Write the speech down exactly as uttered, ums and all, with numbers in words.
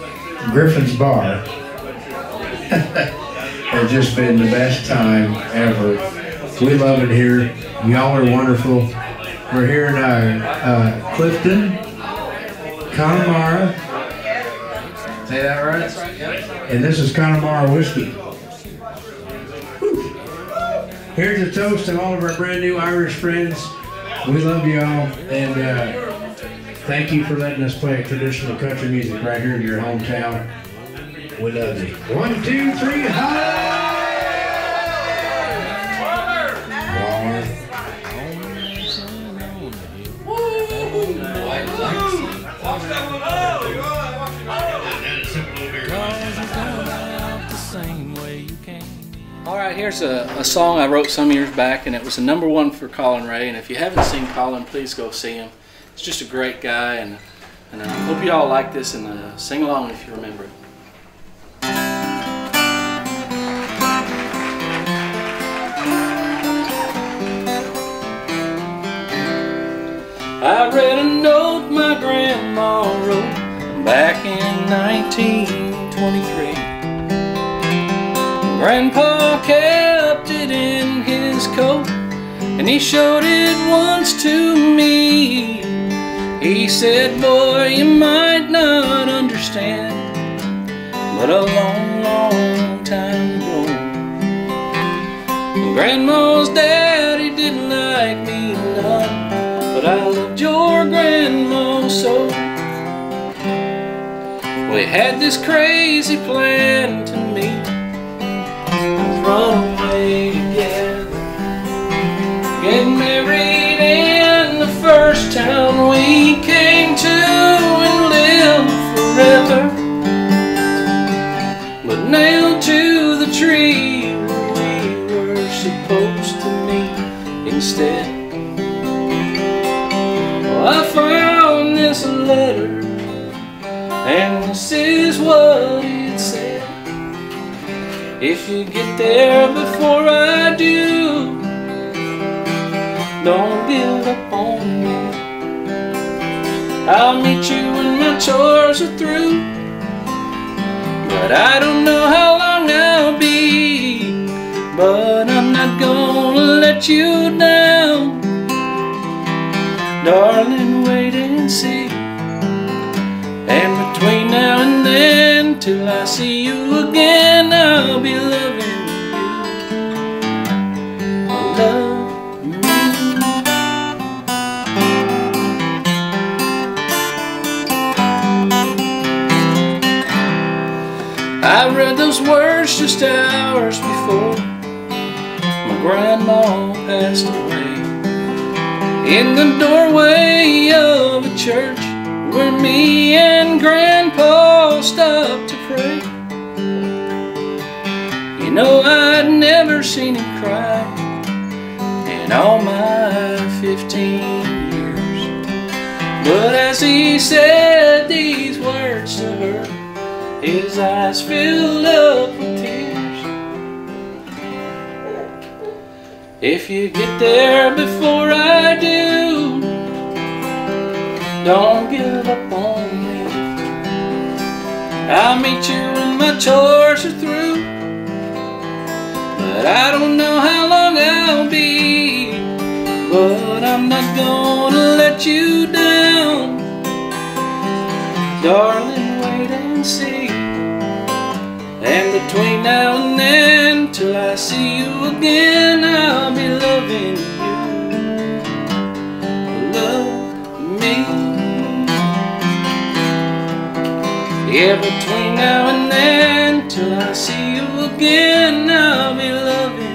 Griffins Bar. It's just been the best time ever. We love it here. Y'all are wonderful. We're here in uh, uh, Clifton, Connemara. Say that right? And this is Connemara whiskey. Whew. Here's a toast to all of our brand new Irish friends. We love y'all, and uh, thank you for letting us play traditional country music right here in your hometown. We love you. One, two, three, holla! Alright, here's a, a song I wrote some years back, and it was a number one for Colin Raye, and if you haven't seen Colin, please go see him. He's just a great guy, and, and I hope you all like this, and uh, sing along if you remember it. I read a note my grandma wrote back in nineteen twenty-three. Grandpa kept it in his coat, and he showed it once to me. He said, boy, you might not understand, but a long, long time ago, Grandma's daddy didn't like me none, but I loved your grandma so. We had this crazy plan to meet, run away together, get married in the first town we came to and live forever. But nailed to the tree where we were supposed to meet instead. Well, I found this letter, and this is what it said. If you get there before I do, don't give up on me. I'll meet you when my chores are through, but I don't know how long I'll be. But I'm not gonna let you down, darling, wait and see. And between now and then, till I see you again, I'll be loving you. Love me. I read those words just hours before my grandma passed away, in the doorway of a church where me and Grandpa stopped to pray. You know, I'd never seen him cry in all my fifteen years. But as he said these words to her, his eyes filled up with tears. If you get there before I do, don't give up on me. I'll meet you when my chores are through, but I don't know how long I'll be. But I'm not gonna let you down, darling, wait and see. And between now and then, till I see you again, I'll be loving you. Love me. Yeah, between now and then, till I see you again, I'll be loving you.